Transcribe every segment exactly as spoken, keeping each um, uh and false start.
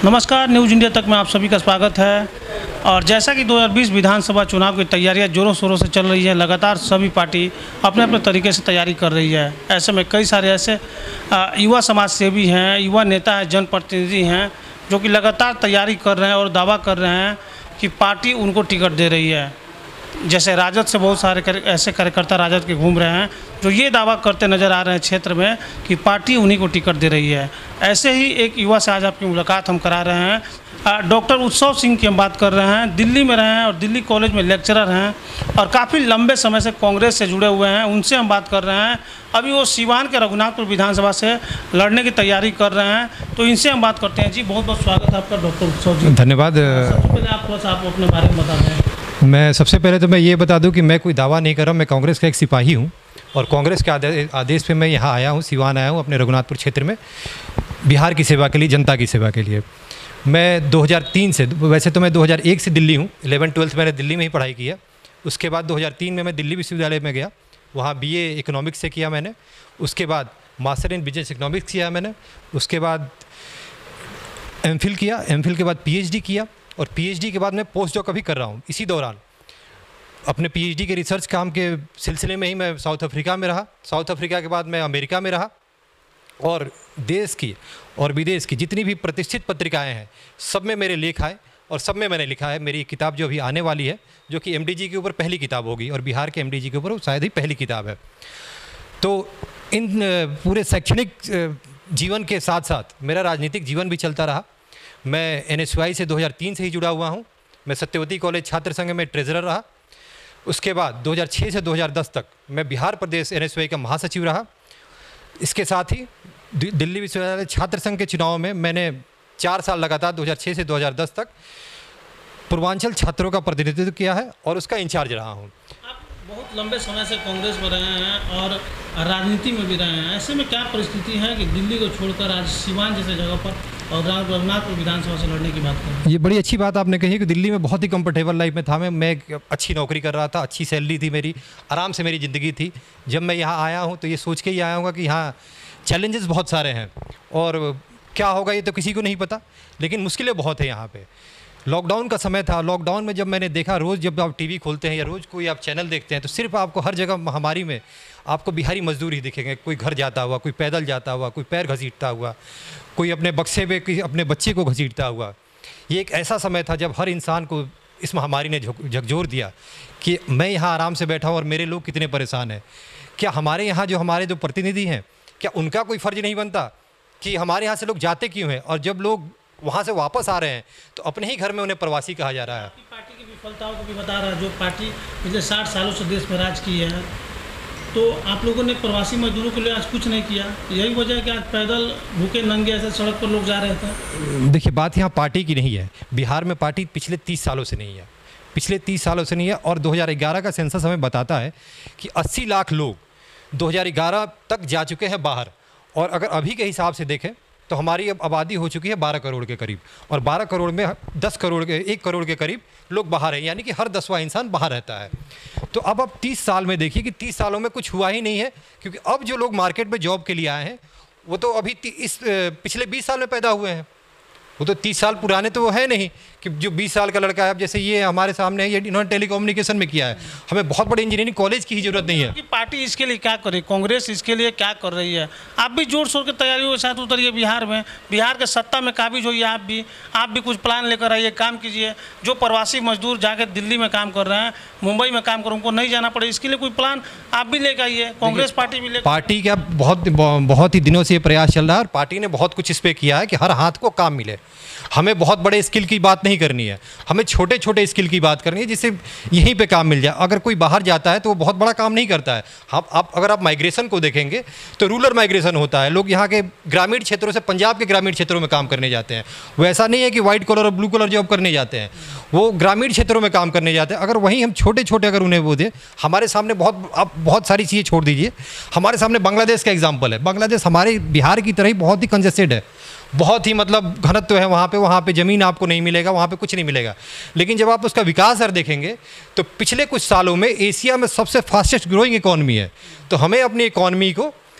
नमस्कार, news India तक में आप सभी का स्वागत है। और जैसा कि दो हज़ार बीस विधानसभा चुनाव की तैयारियां जोरों शोरों से चल रही है, लगातार सभी पार्टी अपने अपने तरीके से तैयारी कर रही है। ऐसे में कई सारे ऐसे युवा समाज सेवी हैं, युवा नेता हैं, जनप्रतिनिधि हैं जो कि लगातार तैयारी कर रहे हैं और दावा कर रहे हैं कि पार्टी उनको टिकट दे रही है। जैसे राजद से बहुत सारे ऐसे कार्यकर्ता राजद के घूम रहे हैं जो ये दावा करते नज़र आ रहे हैं क्षेत्र में कि पार्टी उन्हीं को टिकट दे रही है। ऐसे ही एक युवा से आज आपकी मुलाकात हम करा रहे हैं। डॉक्टर उत्सव सिंह की हम बात कर रहे हैं। दिल्ली में रहे हैं और दिल्ली कॉलेज में लेक्चरर हैं और काफ़ी लंबे समय से कांग्रेस से जुड़े हुए हैं। उनसे हम बात कर रहे हैं। अभी वो सिवान के रघुनाथपुर विधानसभा से लड़ने की तैयारी कर रहे हैं, तो इनसे हम बात करते हैं। जी, बहुत बहुत स्वागत है आपका डॉक्टर उत्सव जी। धन्यवाद। सबसे पहले आप थोड़ा सा आप अपने बारे में बता दें। मैं सबसे पहले तो मैं ये बता दूं कि मैं कोई दावा नहीं कर रहा। मैं कांग्रेस का एक सिपाही हूं और कांग्रेस के आदेश आदेश पे मैं यहाँ आया हूं, सिवान आया हूं अपने रघुनाथपुर क्षेत्र में, बिहार की सेवा के लिए, जनता की सेवा के लिए। मैं दो हज़ार तीन से, वैसे तो मैं दो हज़ार एक से दिल्ली हूँ, इलेवन ट्वेल्थ मैंने दिल्ली में ही पढ़ाई किया। उसके बाद दो हज़ार तीन में मैं दिल्ली विश्वविद्यालय में गया, वहाँ बीए इकोनॉमिक्स से किया मैंने। उसके बाद मास्टर इन बिजनेस इकोनॉमिक्स किया मैंने। उसके बाद एमफिल किया, एमफिल के बाद पीएचडी किया और पीएचडी के बाद मैं पोस्ट डॉक अभी कर रहा हूँ। इसी दौरान अपने पीएचडी के रिसर्च काम के सिलसिले में ही मैं साउथ अफ्रीका में रहा। साउथ अफ्रीका के बाद मैं अमेरिका में रहा और देश की और विदेश की जितनी भी प्रतिष्ठित पत्रिकाएं हैं सब में मेरे लेख आए और सब में मैंने लिखा है। मेरी किताब जो अभी आने वाली है, जो कि एमडीजी के ऊपर पहली किताब होगी और बिहार के एमडीजी के ऊपर शायद ही पहली किताब है। तो इन पूरे शैक्षणिक जीवन के साथ साथ मेरा राजनीतिक जीवन भी चलता रहा। मैं एनएसयूआई से दो हज़ार तीन से ही जुड़ा हुआ हूँ। मैं सत्यवती कॉलेज छात्र संघ में ट्रेजरर रहा। उसके बाद दो हज़ार छह से दो हज़ार दस तक मैं बिहार प्रदेश एनएसयूआई का महासचिव रहा। इसके साथ ही दिल्ली विश्वविद्यालय छात्र संघ के चुनाव में मैंने चार साल लगातार दो हज़ार छह से दो हज़ार दस तक पूर्वांचल छात्रों का प्रतिनिधित्व किया है और उसका इंचार्ज रहा हूँ। बहुत लंबे समय से कांग्रेस में रहे हैं और राजनीति में भी रहे हैं। ऐसे में क्या परिस्थिति है कि दिल्ली को छोड़कर आज सिवान जैसे जगह पर और रघुनाथपुर विधानसभा से लड़ने की बात करें? ये बड़ी अच्छी बात आपने कही कि दिल्ली में बहुत ही कंफर्टेबल लाइफ में था मैं मैं एक अच्छी नौकरी कर रहा था, अच्छी सैलरी थी मेरी, आराम से मेरी ज़िंदगी थी। जब मैं यहाँ आया हूँ तो ये सोच के ही आया हूँ कि यहाँ चैलेंजेस बहुत सारे हैं और क्या होगा ये तो किसी को नहीं पता, लेकिन मुश्किलें बहुत है यहाँ पे। लॉकडाउन का समय था। लॉकडाउन में जब मैंने देखा, रोज़ जब आप टीवी खोलते हैं या रोज़ कोई आप चैनल देखते हैं तो सिर्फ आपको हर जगह महामारी में आपको बिहारी मजदूर ही दिखेंगे। कोई घर जाता हुआ, कोई पैदल जाता हुआ, कोई पैर घसीटता हुआ, कोई अपने बक्से पे कोई अपने बच्चे को घसीटता हुआ। ये एक ऐसा समय था जब हर इंसान को इस महामारी ने झकझोर दिया कि मैं यहाँ आराम से बैठा हूँ और मेरे लोग कितने परेशान हैं। क्या हमारे यहाँ जो हमारे जो प्रतिनिधि हैं, क्या उनका कोई फ़र्ज़ नहीं बनता कि हमारे यहाँ से लोग जाते क्यों हैं और जब लोग वहाँ से वापस आ रहे हैं तो अपने ही घर में उन्हें प्रवासी कहा जा रहा है। पार्टी की विफलताओं को भी बता रहा है। जो पार्टी पिछले साठ सालों से देश में राज की है, तो आप लोगों ने प्रवासी मजदूरों के लिए आज कुछ नहीं किया। यही वजह है कि आज पैदल भूखे नंगे ऐसे सड़क पर लोग जा रहे थे। देखिए, बात यहाँ पार्टी की नहीं है। बिहार में पार्टी पिछले तीस सालों से नहीं है, पिछले तीस सालों से नहीं है। और दो हज़ार ग्यारह का सेंसस हमें बताता है कि अस्सी लाख लोग दो हज़ार ग्यारह तक जा चुके हैं बाहर। और अगर अभी के हिसाब से देखें तो हमारी अब आबादी हो चुकी है बारह करोड़ के करीब और बारह करोड़ में दस करोड़ के एक करोड़ के करीब लोग बाहर हैं, यानी कि हर दसवां इंसान बाहर रहता है। तो अब अब तीस साल में देखिए कि तीस सालों में कुछ हुआ ही नहीं है, क्योंकि अब जो लोग मार्केट में जॉब के लिए आए हैं वो तो अभी इस पिछले बीस साल में पैदा हुए हैं। वो तो तीस साल पुराने तो वो है नहीं कि जो बीस साल का लड़का है। अब जैसे ये हमारे सामने है, ये इन्होंने टेलीकम्युनिकेशन में किया है। हमें बहुत बड़े इंजीनियरिंग कॉलेज की ही जरूरत नहीं है। कि पार्टी इसके लिए क्या करे, कांग्रेस इसके लिए क्या कर रही है? आप भी जोर शोर की तैयारियों के साथ उतरिए बिहार में, बिहार के सत्ता में काबिज होइए। आप भी आप भी कुछ प्लान लेकर आइए, काम कीजिए। जो प्रवासी मजदूर जाकर दिल्ली में काम कर रहे हैं, मुंबई में काम कर रहे हैं, उनको नहीं जाना पड़े, इसके लिए कोई प्लान आप भी लेकर आइए। कांग्रेस पार्टी भी ले पार्टी का बहुत बहुत ही दिनों से ये प्रयास चल रहा है और पार्टी ने बहुत कुछ इस पर किया है कि हर हाथ को काम मिले। हमें बहुत बड़े स्किल की बात नहीं करनी है, हमें छोटे छोटे स्किल की बात करनी है जिससे यहीं पे काम मिल जाए। अगर कोई बाहर जाता है तो वो बहुत बड़ा काम नहीं करता है। हम आप अगर आप माइग्रेशन को देखेंगे तो रूरल माइग्रेशन होता है। लोग यहाँ के ग्रामीण क्षेत्रों से पंजाब के ग्रामीण क्षेत्रों में काम करने जाते हैं। वो ऐसा नहीं है कि वाइट कलर और ब्लू कलर जॉब करने जाते हैं, वो ग्रामीण क्षेत्रों में काम करने जाते हैं। अगर वहीं हम छोटे छोटे अगर उन्हें वो दें, हमारे सामने बहुत आप बहुत सारी चीज़ें छोड़ दीजिए, हमारे सामने बांग्लादेश का एग्जाम्पल है। बांग्लादेश हमारे बिहार की तरह ही बहुत ही कंजेस्टेड है, बहुत ही मतलब घनत्व है वहाँ पे। वहाँ पे ज़मीन आपको नहीं मिलेगा, वहाँ पे कुछ नहीं मिलेगा। लेकिन जब आप उसका विकास दर देखेंगे तो पिछले कुछ सालों में एशिया में सबसे फास्टेस्ट ग्रोइंग इकॉनमी है। तो हमें अपनी इकॉनमी को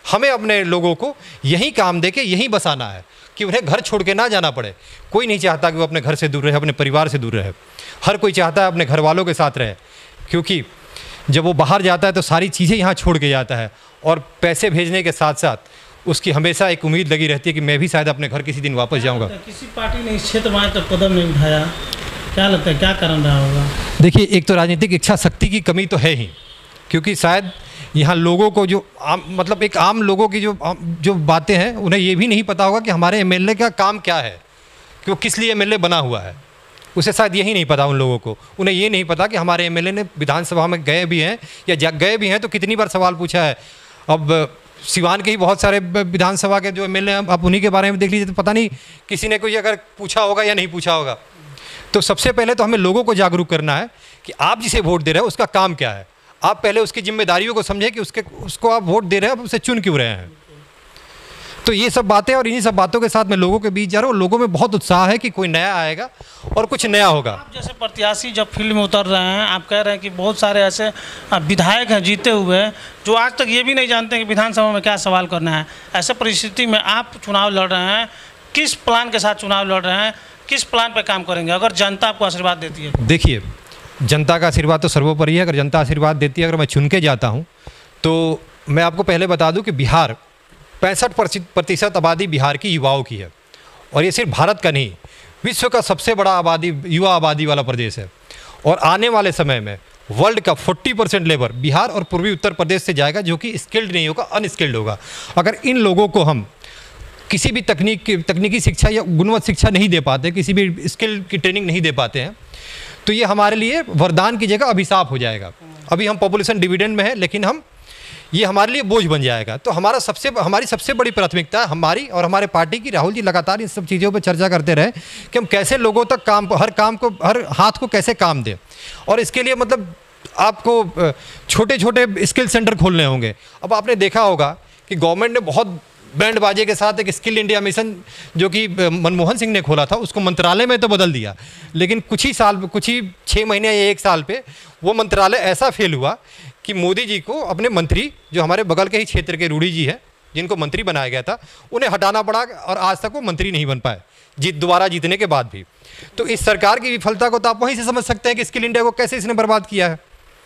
हमें अपने लोगों को यहीं काम दे के यहीं बसाना है कि उन्हें घर छोड़ के ना जाना पड़े। कोई नहीं चाहता कि वो अपने घर से दूर रहे, अपने परिवार से दूर रहे। हर कोई चाहता है अपने घर वालों के साथ रहे, क्योंकि जब वो बाहर जाता है तो सारी चीज़ें यहाँ छोड़ के जाता है, और पैसे भेजने के साथ साथ उसकी हमेशा एक उम्मीद लगी रहती है कि मैं भी शायद अपने घर किसी दिन वापस जाऊँगा। किसी पार्टी ने इस क्षेत्र में आज तक कदम नहीं उठाया, क्या लगता है क्या कारण रहा होगा? देखिए, एक तो राजनीतिक इच्छा शक्ति की कमी तो है ही, क्योंकि शायद यहाँ लोगों को जो आम मतलब एक आम लोगों की जो जो बातें हैं उन्हें ये भी नहीं पता होगा कि हमारे एमएलए का काम क्या है, कि वो किस लिए एमएलए बना हुआ है। उसे शायद यही नहीं पता उन लोगों को। उन्हें ये नहीं पता कि हमारे एमएलए ने विधानसभा में गए भी हैं या जा गए भी हैं तो कितनी बार सवाल पूछा है। अब सिवान के ही बहुत सारे विधानसभा के जो एमएलए हैं, आप उन्हीं के बारे में देख लीजिए तो पता नहीं किसी ने कोई अगर पूछा होगा या नहीं पूछा होगा। तो सबसे पहले तो हमें लोगों को जागरूक करना है कि आप जिसे वोट दे रहे हैं उसका काम क्या है। आप पहले उसकी जिम्मेदारियों को समझें कि उसके उसको आप वोट दे रहे हैं, आप उसे चुन क्यों रहे हैं। तो ये सब बातें, और इन्हीं सब बातों के साथ मैं लोगों के बीच जा रहा हूँ। लोगों में बहुत उत्साह है कि कोई नया आएगा और कुछ नया होगा। आप जैसे प्रत्याशी जब फील्ड में उतर रहे हैं, आप कह रहे हैं कि बहुत सारे ऐसे विधायक हैं जीते हुए जो आज तक ये भी नहीं जानते कि विधानसभा में क्या सवाल करना है। ऐसे परिस्थिति में आप चुनाव लड़ रहे हैं, किस प्लान के साथ चुनाव लड़ रहे हैं, किस प्लान पर काम करेंगे अगर जनता आपको आशीर्वाद देती है? देखिए, जनता का आशीर्वाद तो सर्वोपरि है। अगर जनता आशीर्वाद देती है, अगर मैं चुन के जाता हूँ, तो मैं आपको पहले बता दूँ कि बिहार पैंसठ प्रतिशत आबादी बिहार की युवाओं की है, और ये सिर्फ भारत का नहीं, विश्व का सबसे बड़ा आबादी युवा आबादी वाला प्रदेश है। और आने वाले समय में वर्ल्ड का चालीस परसेंट लेबर बिहार और पूर्वी उत्तर प्रदेश से जाएगा, जो कि स्किल्ड नहीं होगा, अनस्किल्ड होगा। अगर इन लोगों को हम किसी भी तकनीक की तकनीकी शिक्षा या गुणवत्ता शिक्षा नहीं दे पाते, किसी भी स्किल की ट्रेनिंग नहीं दे पाते हैं, तो ये हमारे लिए वरदान की जगह अभिशाप हो जाएगा। अभी हम पॉपुलेशन डिविडेंड में है, लेकिन हम ये हमारे लिए बोझ बन जाएगा। तो हमारा सबसे हमारी सबसे बड़ी प्राथमिकता हमारी और हमारे पार्टी की, राहुल जी लगातार इन सब चीज़ों पर चर्चा करते रहे कि हम कैसे लोगों तक काम हर काम को हर हाथ को कैसे काम दें। और इसके लिए मतलब आपको छोटे छोटे स्किल सेंटर खोलने होंगे। अब आपने देखा होगा कि गवर्नमेंट ने बहुत बैंड बाजे के साथ एक स्किल इंडिया मिशन जो कि मनमोहन सिंह ने खोला था, उसको मंत्रालय में तो बदल दिया, लेकिन कुछ ही साल कुछ ही छः महीने या एक साल पे वो मंत्रालय ऐसा फेल हुआ कि मोदी जी को अपने मंत्री, जो हमारे बगल के ही क्षेत्र के रूडी जी हैं, जिनको मंत्री बनाया गया था, उन्हें हटाना पड़ा, और आज तक वो मंत्री नहीं बन पाए जीत दोबारा जीतने के बाद भी। तो इस सरकार की विफलता को तो आप वहीं से समझ सकते हैं कि स्किल इंडिया को कैसे इसने बर्बाद किया है।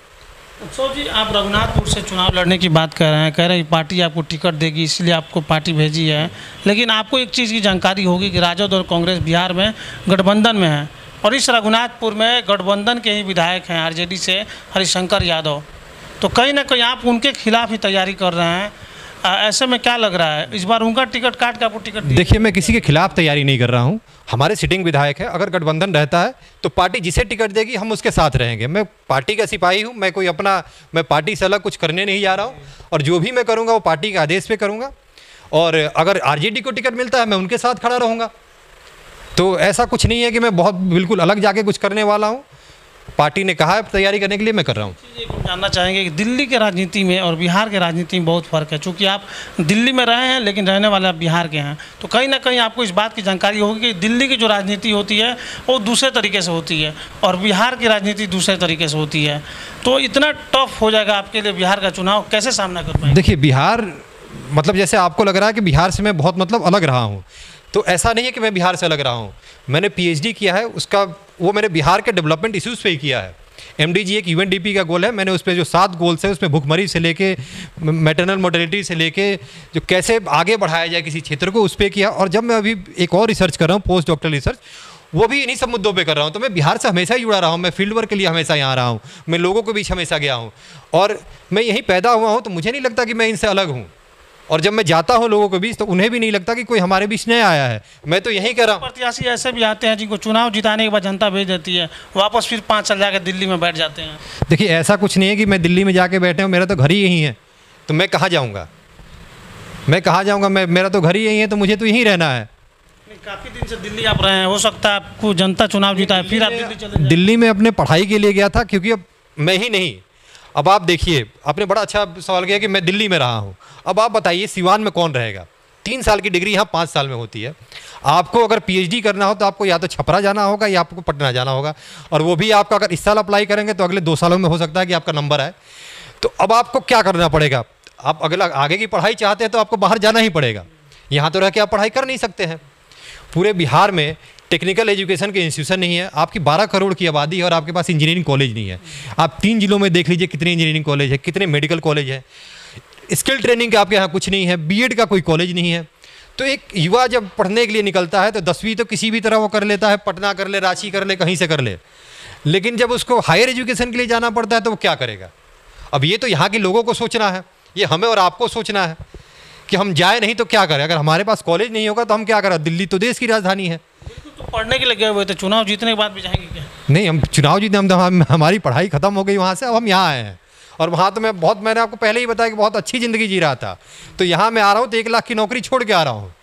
उत्सव जी, आप रघुनाथपुर से चुनाव लड़ने की बात कर रहे हैं, कह रहे हैं पार्टी आपको टिकट देगी इसलिए आपको पार्टी भेजी है, लेकिन आपको एक चीज़ की जानकारी होगी कि राजद और कांग्रेस बिहार में गठबंधन में है, और इस रघुनाथपुर में गठबंधन के ही विधायक हैं आरजेडी से हरिशंकर यादव। तो कहीं ना कहीं आप उनके खिलाफ ही तैयारी कर रहे हैं। ऐसे में क्या लग रहा है, इस बार उनका टिकट काट के आपको टिकट? देखिए, मैं किसी के खिलाफ तैयारी नहीं कर रहा हूं। हमारे सिटिंग विधायक है, अगर गठबंधन रहता है तो पार्टी जिसे टिकट देगी हम उसके साथ रहेंगे। मैं पार्टी का सिपाही हूं, मैं कोई अपना मैं पार्टी से अलग कुछ करने नहीं जा रहा हूं, और जो भी मैं करूंगा वो पार्टी के आदेश पे करूंगा। और अगर आरजेडी को टिकट मिलता है मैं उनके साथ खड़ा रहूँगा। तो ऐसा कुछ नहीं है कि मैं बहुत बिल्कुल अलग जाके कुछ करने वाला हूँ। पार्टी ने कहा है तैयारी करने के लिए, मैं कर रहा हूँ। जानना चाहेंगे कि दिल्ली के राजनीति में और बिहार के राजनीति में बहुत फ़र्क है, चूँकि आप दिल्ली में रहे हैं लेकिन रहने वाले आप बिहार के हैं, तो कहीं ना कहीं आपको इस बात की जानकारी होगी कि दिल्ली की जो राजनीति होती है वो दूसरे तरीके से होती है और बिहार की राजनीति दूसरे तरीके से होती है। तो इतना टफ हो जाएगा आपके लिए बिहार का चुनाव, कैसे सामना कर पाएंगे? देखिए, बिहार मतलब जैसे आपको लग रहा है कि बिहार से मैं बहुत मतलब अलग रहा हूँ, तो ऐसा नहीं है कि मैं बिहार से अलग रहा हूँ। मैंने पीएचडी किया है, उसका वो मैंने बिहार के डेवलपमेंट इश्यूज़ पे ही किया है। एमडीजी एक यूएनडीपी का गोल है, मैंने उस पर जो सात गोल्स है उसमें भूखमरी से लेके मैटरनल मोर्टेलिटी से लेके जो कैसे आगे बढ़ाया जाए किसी क्षेत्र को, उस पर किया। और जब मैं अभी एक और रिसर्च कर रहा हूँ, पोस्ट डॉक्टरल रिसर्च, वो भी इन्हीं सब मुद्दों पे कर रहा हूँ। तो मैं बिहार से हमेशा ही जुड़ा रहा हूँ, मैं फील्ड वर्क के लिए हमेशा यहाँ रहा हूँ, मैं लोगों के बीच हमेशा गया हूँ, और मैं यहीं पैदा हुआ हूँ। तो मुझे नहीं लगता कि मैं इनसे अलग हूँ, और जब मैं जाता हूँ लोगों के बीच तो उन्हें भी नहीं लगता कि कोई हमारे बीच नया आया है। मैं तो यहीं कर रहा हूँ। प्रत्याशी ऐसे भी आते हैं जिनको चुनाव जिताने के बाद जनता भेज देती है, वापस फिर पाँच साल जाकर दिल्ली में बैठ जाते हैं। देखिए, ऐसा कुछ नहीं है कि मैं दिल्ली में जाके बैठे हूँ, मेरा तो घर ही यहीं है, तो मैं कहाँ जाऊँगा मैं कहाँ जाऊँगा मैं मेरा तो घर ही यहीं है, तो मुझे तो यहीं रहना है। काफ़ी दिन से दिल्ली आप रहे हैं, हो सकता है आपको जनता चुनाव जिताए फिर आप दिल्ली चले जाएं। दिल्ली में अपने पढ़ाई के लिए गया था, क्योंकि अब मैं ही नहीं, अब आप देखिए, आपने बड़ा अच्छा सवाल किया कि मैं दिल्ली में रहा हूँ। अब आप बताइए सिवान में कौन रहेगा? तीन साल की डिग्री यहाँ पाँच साल में होती है। आपको अगर पीएचडी करना हो तो आपको या तो छपरा जाना होगा या आपको पटना जाना होगा, और वो भी आपका अगर इस साल अप्लाई करेंगे तो अगले दो सालों में हो सकता है कि आपका नंबर आए। तो अब आपको क्या करना पड़ेगा? आप अगला आगे की पढ़ाई चाहते हैं तो आपको बाहर जाना ही पड़ेगा, यहाँ तो रह के आप पढ़ाई कर नहीं सकते हैं। पूरे बिहार में टेक्निकल एजुकेशन के इंस्टीट्यूशन नहीं है। आपकी बारह करोड़ की आबादी है और आपके पास इंजीनियरिंग कॉलेज नहीं है। आप तीन जिलों में देख लीजिए कितने इंजीनियरिंग कॉलेज है, कितने मेडिकल कॉलेज है। स्किल ट्रेनिंग का आपके यहाँ कुछ नहीं है, बीएड का कोई कॉलेज नहीं है। तो एक युवा जब पढ़ने के लिए निकलता है तो दसवीं तो किसी भी तरह वो कर लेता है, पटना कर ले, रांची कर ले, कहीं से कर ले, लेकिन जब उसको हायर एजुकेशन के लिए जाना पड़ता है तो वो क्या करेगा। अब ये तो यहाँ के लोगों को सोचना है, ये हमें और आपको सोचना है कि हम जाए नहीं तो क्या करें। अगर हमारे पास कॉलेज नहीं होगा तो हम क्या करें। दिल्ली तो देश की राजधानी है। तो पढ़ने के लिए गए हुए थे, चुनाव जीतने के बाद भी जाएंगे क्या? नहीं, हम चुनाव जीतने, हम तो हम, हमारी पढ़ाई खत्म हो गई वहाँ से, अब हम यहाँ आए हैं। और वहाँ तो मैं बहुत, मैंने आपको पहले ही बताया कि बहुत अच्छी ज़िंदगी जी रहा था। तो यहाँ मैं आ रहा हूँ तो एक लाख की नौकरी छोड़ के आ रहा हूँ।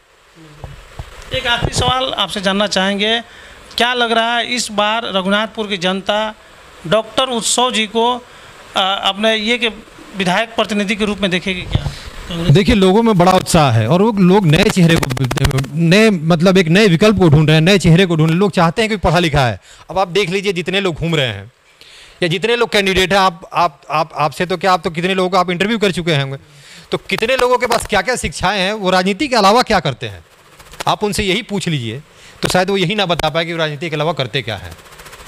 एक आखिरी सवाल आपसे जानना चाहेंगे, क्या लग रहा है इस बार रघुनाथपुर की जनता डॉक्टर उत्सव जी को आ, अपने ये के विधायक प्रतिनिधि के रूप में देखेगी क्या? देखिए, लोगों में बड़ा उत्साह है और वो लोग नए चेहरे को, नए मतलब एक नए विकल्प को ढूंढ रहे हैं, नए चेहरे को ढूंढ रहे हैं। लोग चाहते हैं कि पढ़ा लिखा है। अब आप देख लीजिए जितने लोग घूम रहे हैं या जितने लोग कैंडिडेट हैं, आप आप आप आपसे तो क्या, आप तो कितने लोगों को आप इंटरव्यू कर चुके होंगे, तो कितने लोगों के पास क्या क्या शिक्षाएं हैं, वो राजनीति के अलावा क्या करते हैं। आप उनसे यही पूछ लीजिए तो शायद वो यही ना बता पाए कि वो राजनीति के अलावा करते क्या है,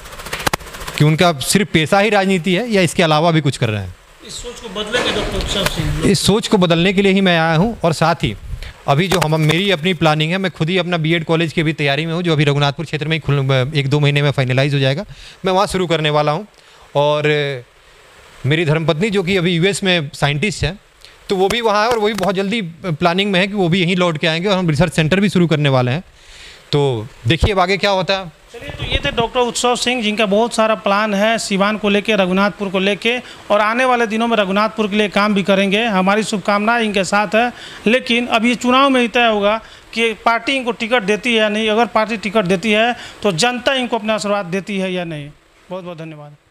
कि उनका सिर्फ पेशा ही राजनीति है या इसके अलावा भी कुछ कर रहे हैं। इस सोच को बदलेंगे डॉक्टर उत्सव सिंह? इस सोच को बदलने के लिए ही मैं आया हूँ। और साथ ही अभी जो हम मेरी अपनी प्लानिंग है, मैं खुद ही अपना बीएड कॉलेज की भी तैयारी में हूँ, जो अभी रघुनाथपुर क्षेत्र में ही खुल एक दो महीने में फाइनलाइज हो जाएगा। मैं वहाँ शुरू करने वाला हूँ। और मेरी धर्मपत्नी जो कि अभी यूएस में साइंटिस्ट है, तो वो भी वहाँ है और वो भी बहुत जल्दी प्लानिंग में है कि वो भी यहीं लौट के आएंगे और हम रिसर्च सेंटर भी शुरू करने वाले हैं। तो देखिए अब आगे क्या होता है। चलिए, तो ये थे डॉक्टर उत्सव सिंह, जिनका बहुत सारा प्लान है सिवान को लेके, रघुनाथपुर को लेके, और आने वाले दिनों में रघुनाथपुर के लिए काम भी करेंगे। हमारी शुभकामनाएं इनके साथ है। लेकिन अब ये चुनाव में ही तय होगा कि पार्टी इनको टिकट देती है या नहीं। अगर पार्टी टिकट देती है तो जनता इनको अपना आशीर्वाद देती है या नहीं। बहुत बहुत धन्यवाद।